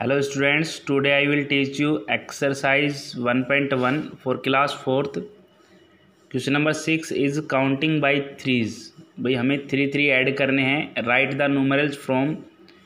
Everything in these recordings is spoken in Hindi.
Hello students, today I will teach you exercise 1.1 for class 4th. Question number 6 is counting by threes. भाई हमें थ्री ऐड करने हैं. Write the numerals from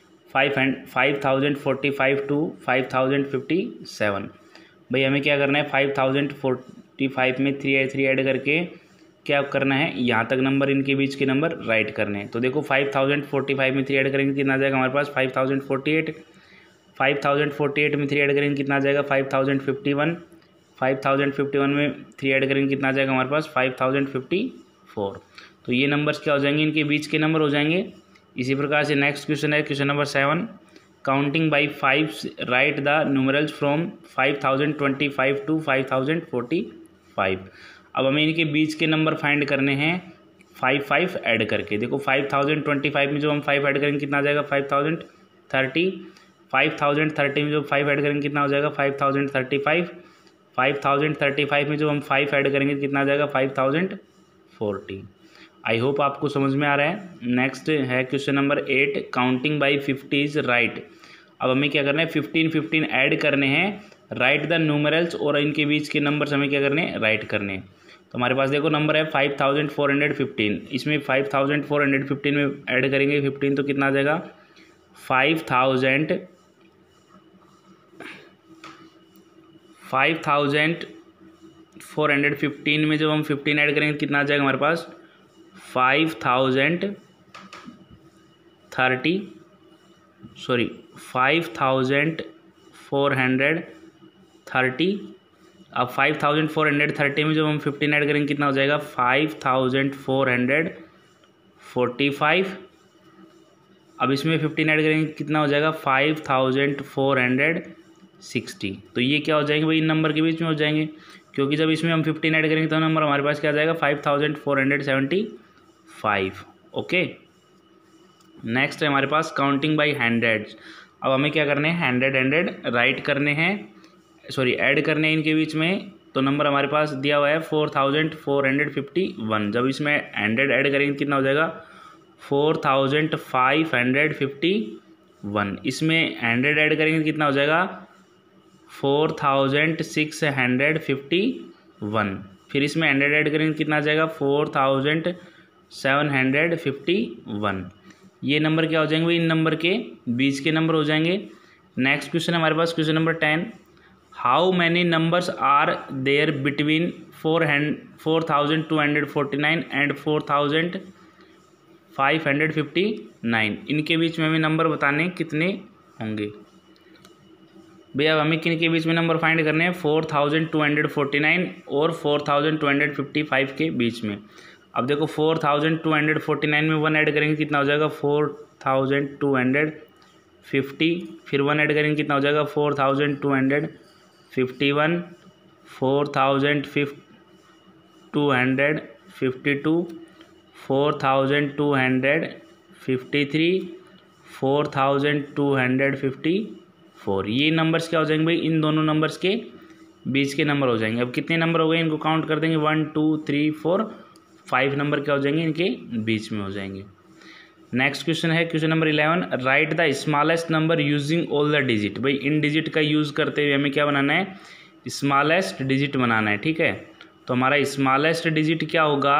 5045 to 5057. भाई हमें क्या करना है, 5045 में थ्री ऐड करके क्या करना है, यहाँ तक नंबर, इनके बीच के नंबर राइट करने हैं. तो देखो 5045 में थ्री ऐड करेंगे कितना आ जाएगा हमारे पास 5048. 5048 में थ्री ऐड करेंगे कितना आ जाएगा 5051. 5051 में थ्री ऐड करेंगे कितना आ जाएगा हमारे पास 5054. तो ये नंबर्स क्या हो जाएंगे, इनके बीच के नंबर हो जाएंगे. इसी प्रकार से नेक्स्ट क्वेश्चन है question number 7. Counting by 5 write the numerals from 5025 to 5045. अब हमें इनके बीच के नंबर फाइंड करने हैं 5 ऐड करके. देखो 5025 में जो हम 5 ऐड करेंगे कितना आ जाएगा 5030. 5030 में जो 5 ऐड करेंगे कितना हो जाएगा 5035. 5035 में जो हम 5 ऐड करेंगे कितना आ जाएगा 5040. आई होप आपको समझ में आ रहा है. नेक्स्ट है question number 8. Counting by 50 write. अब हमें क्या करना है 15 ऐड करने हैं. राइट द न्यूमरल्स, और इनके बीच के नंबर्स हमें क्या करने हैं, राइट करने हैं. तो हमारे पास देखो नंबर है 5415. इसमें 5415 में ऐड करेंगे 15 तो कितना आ जाएगा 5415 में जब हम 15 ऐड करेंगे कितना आ जाएगा हमारे पास 5430. अब 5430 में जब हम 15 ऐड करेंगे कितना हो जाएगा 5445. अब इसमें 15 ऐड करेंगे कितना हो जाएगा 5460. तो ये क्या हो जाएंगे भाई, इन नंबर के बीच में हो जाएंगे, क्योंकि जब इसमें हम 15 ऐड करेंगे तो नंबर हमारे पास क्या आ जाएगा 5475. ओके. नेक्स्ट है हमारे पास काउंटिंग बाई हंड्रेड्स. अब हमें क्या करने हैं, हंड्रेड राइट करने हैं, ऐड करने हैं इनके बीच में. तो नंबर हमारे पास दिया हुआ है 4451. जब इसमें 100 ऐड करेंगे कितना हो जाएगा 4551. इसमें 100 ऐड करेंगे कितना हो जाएगा 4651. फिर इसमें 100 ऐड करेंगे कितना आ जाएगा 4751. ये नंबर क्या हो जाएंगे, इन नंबर के बीच के नंबर हो जाएंगे. नेक्स्ट क्वेश्चन है हमारे पास question number 10. How many numbers are there between 4249 and 4559. इनके बीच में हमें नंबर बताने कितने होंगे. भैया हमें किन के बीच में नंबर फाइंड करने हैं 4249 और 4255 के बीच में. अब देखो 4249 में 1 ऐड करेंगे कितना हो जाएगा 4250. फिर 1 ऐड करेंगे कितना हो जाएगा 4251. 4252, 4253, 4254. ये नंबर्स क्या हो जाएंगे भाई, इन दोनों नंबर्स के बीच के नंबर हो जाएंगे. अब कितने नंबर हो गए इनको काउंट कर देंगे 1 2 3 4 5 नंबर क्या हो जाएंगे इनके बीच में हो जाएंगे. नेक्स्ट क्वेश्चन है question number 11. Write the smallest number using all the digit. भाई इन डिजिट का यूज़ करते हुए हमें क्या बनाना है, स्मॉलेस्ट डिजिट बनाना है. ठीक है, तो हमारा स्मॉलेस्ट डिजिट क्या होगा,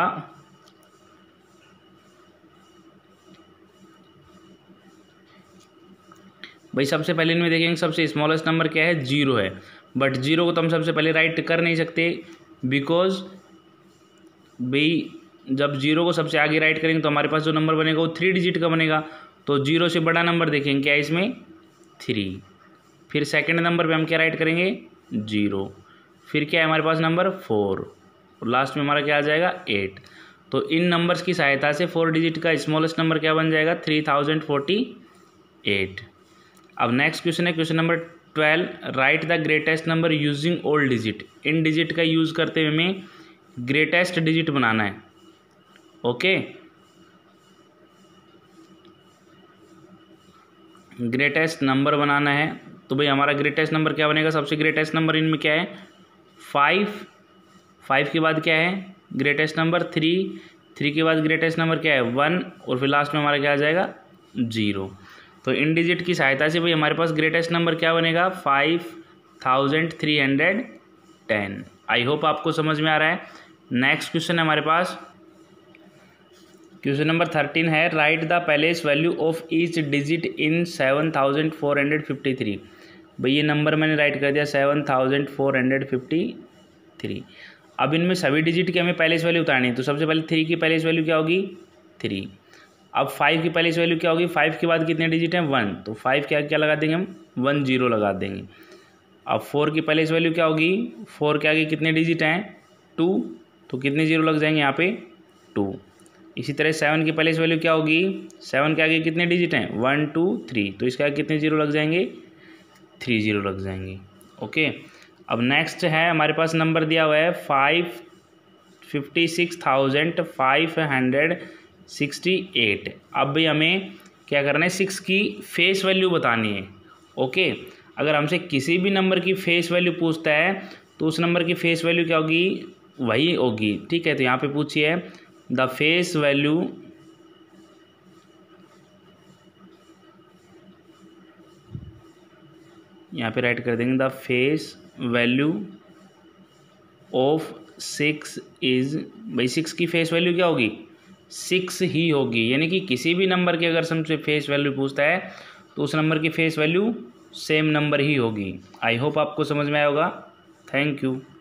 भाई सबसे पहले इनमें देखेंगे सबसे स्मॉलेस्ट नंबर क्या है 0 है. बट 0 को तो हम सबसे पहले राइट कर नहीं सकते, बिकॉज भाई जब 0 को सबसे आगे राइट करेंगे तो हमारे पास जो नंबर बनेगा वो 3 डिजिट का बनेगा. तो 0 से बड़ा नंबर देखेंगे क्या है इसमें 3. फिर सेकंड नंबर पे हम क्या राइट करेंगे 0. फिर क्या है हमारे पास नंबर 4, और लास्ट में हमारा क्या आ जाएगा 8. तो इन नंबर्स की सहायता से 4 डिजिट का स्मॉलेस्ट नंबर क्या बन जाएगा 3048. अब नेक्स्ट क्वेश्चन है question number 12. Write the greatest number using all digit. इन डिजिट का यूज़ करते हुए हमें ग्रेटेस्ट डिजिट बनाना है. ओके, ग्रेटेस्ट नंबर बनाना है. तो भाई हमारा ग्रेटेस्ट नंबर क्या बनेगा, सबसे ग्रेटेस्ट नंबर इनमें क्या है 5 के बाद क्या है ग्रेटेस्ट नंबर 3 के बाद ग्रेटेस्ट नंबर क्या है 1, और फिर लास्ट में हमारा क्या आ जाएगा 0. तो इन डिजिट की सहायता से भाई हमारे पास ग्रेटेस्ट नंबर क्या बनेगा 5310। आई होप आपको समझ में आ रहा है। नेक्स्ट क्वेश्चन है हमारे पास, क्वेश्चन नंबर 13 है, write the place value of each digit in 7453। भाई ये नंबर मैंने राइट कर दिया 7453। अब इनमें सभी डिजिट की हमें पैलेस वैल्यू उतारनी है। तो सबसे पहले 3 की पैलेस वैल्यू क्या होगी 3। अब 5 की पैलेस वैल्यू क्या होगी, 5 के बाद कितने डिजिट हैं 1, तो 5 क्या क्या लगा देंगे हम 1 0 लगा देंगे। अब 4 की पैलेस वैल्यू क्या होगी, 4 के आगे कितने डिजिट हैं 2, तो कितने जीरो लग जाएंगे यहाँ पे 2। इसी तरह 7 की पैलेस वैल्यू क्या होगी, 7 के आगे कितने डिजिट हैं 1 2 3, तो इसके आगे कितने जीरो लग जाएंगे 3 जीरो लग जाएंगे। ओके, अब नेक्स्ट है हमारे पास नंबर दिया हुआ है 56,568। अब भाई हमें क्या करना है 6 की फेस वैल्यू बतानी है। ओके, अगर हमसे किसी भी नंबर की फेस वैल्यू पूछता है तो उस नंबर की फेस वैल्यू क्या होगी वही होगी। ठीक है, तो यहाँ पे पूछिए द फेस वैल्यू यहाँ पे राइट कर देंगे the face value of 6 is, भाई 6 की फेस वैल्यू क्या होगी 6 ही होगी। यानी कि किसी भी नंबर की अगर हमसे फेस वैल्यू पूछता है तो उस नंबर की फेस वैल्यू सेम नंबर ही होगी। आई होप आपको समझ में आया होगा। Thank you.